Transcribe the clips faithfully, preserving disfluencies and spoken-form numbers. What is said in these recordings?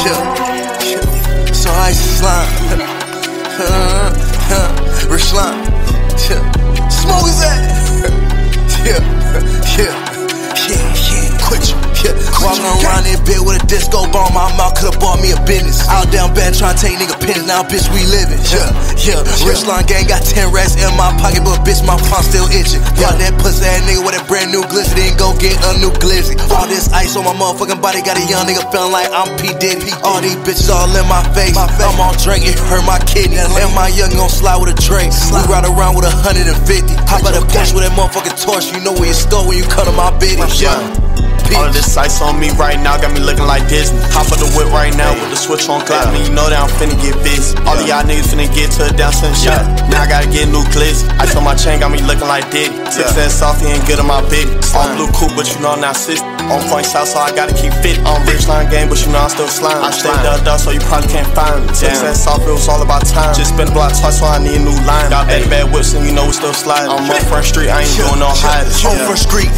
Yeah, yeah. So I slime. Rich slime. Yeah. Smoke his ass. Yeah, yeah, yeah, yeah. Quit you. Yeah. Walking around in bed with a disco ball, my mouth could've bought me a business. Out down bad trying to take nigga pennies, now bitch we living. Yeah, yeah. Rich line gang got ten racks in my pocket, but bitch my palm still itching. Got that pussy ass nigga with a brand new glizzy, then go get a new glizzy. All this ice on my motherfucking body got a young nigga feeling like I'm P Diddy. All these bitches all in my face, I'm on drink, it hurt my kidney. And my young gon' slide with a Drake. We ride around with a hundred and fifty. Hop out the push with that motherfucking torch, you know where you store when you cut on my business. Yeah. All of this ice on me right now got me looking like Disney. Hop on the whip right now with the switch on clap, and you know that I'm finna get busy. All of y'all niggas finna get to a dancing shot. Now I gotta get new glizzy. Ice on my chain got me looking like Diddy. Six that softy ain't good on my big. All blue coupe, but you know I'm not system. On point south, so I gotta keep fit. On rich line game, but you know I'm still slime. I stay ducked up, so you probably can't find me. Six that soft, it was all about time. Just spin the block twice, so I need a new line. Got bad bad whips, and you know we still sliding. I'm on Front Street, I ain't doing no hiding. On Front Street.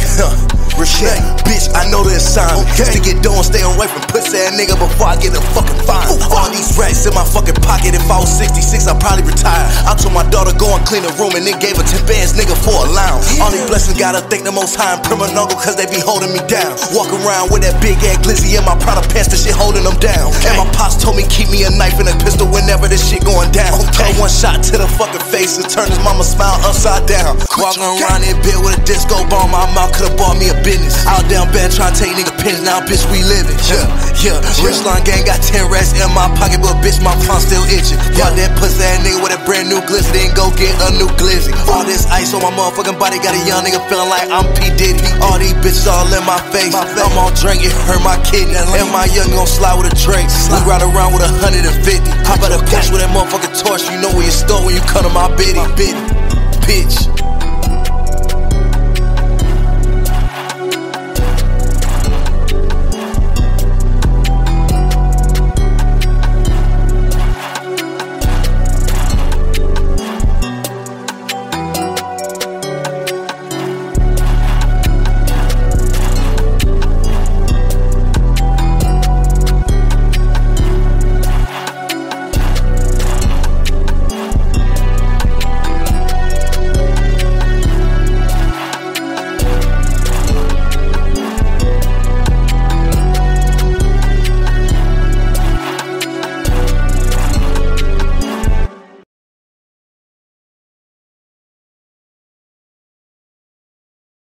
Rich bitch, I know the assignment. Okay. To get doing, stay away from pussy ass nigga before I get a fucking fine. Ooh, all these racks in my fucking pocket. If I was sixty-six, I'd probably retire. I told my daughter go and clean the room, and then gave her ten bands nigga for a lounge. Yeah. All these blessings gotta thank the most high and criminal, cause they be holding me down. Walk around with that big ass glizzy in my Prada pants, the shit holding them down. Okay. And my pops told me keep me a knife and a pistol whenever this shit going down. Okay. Throw one shot to the fucking face and turn his mama smile upside down. Walking around in bed with a disco ball, my mouth could've bought me a business. Out down bad trying to take nigga pennies, now bitch we living. Yeah, yeah. Rich line gang got ten racks in my pocket, but bitch my palm still itching. Got that pussy ass nigga with a brand new glizzy, then go get a new glizzy. All this ice on my motherfucking body got a young nigga feeling like I'm P Diddy. All these bitches all in my face, I'm on drink, it hurt my kidney. And my young gon' slide with a Drake. We ride around with a hundred and fifty. Hop out the push with that motherfucking torch, you know where you store when you cut on my bitty, bitty, bitch.